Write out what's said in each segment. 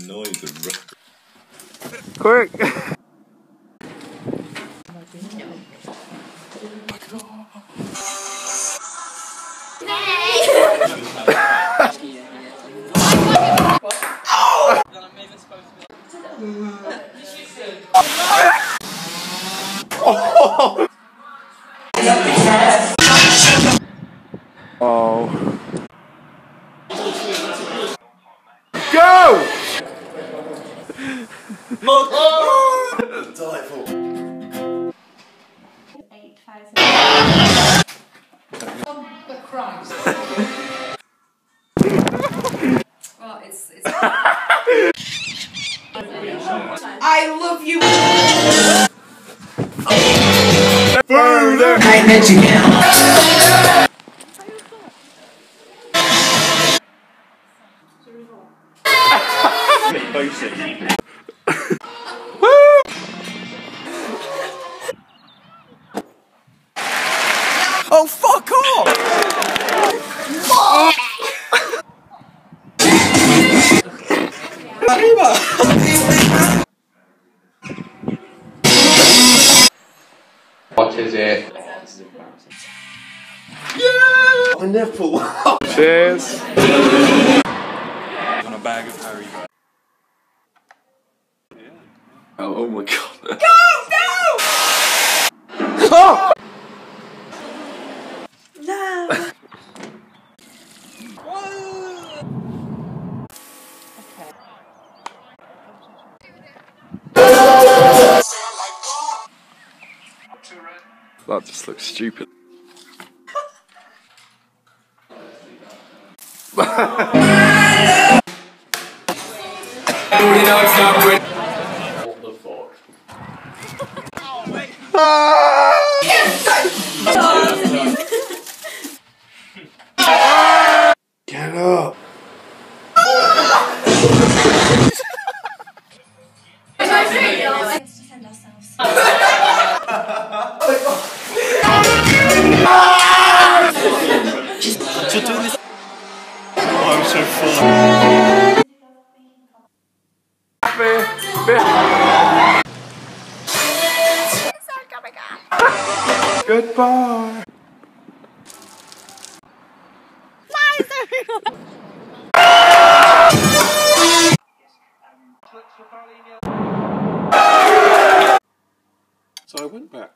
noise of quick! Oh. Go! delightful. 8,000. The Christ. Well, it's I love you. Further! I met you now. Oh, fuck off! What is it? Yeah! A nipple. Cheers! On a bag of Haribo. Oh my god. Go! No! Oh! No! That just looks stupid. What the fuck? Get up! You're doing this. Oh, I'm so full. Goodbye! So I went back.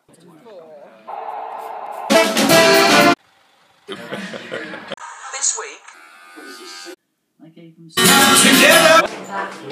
This week. I gave him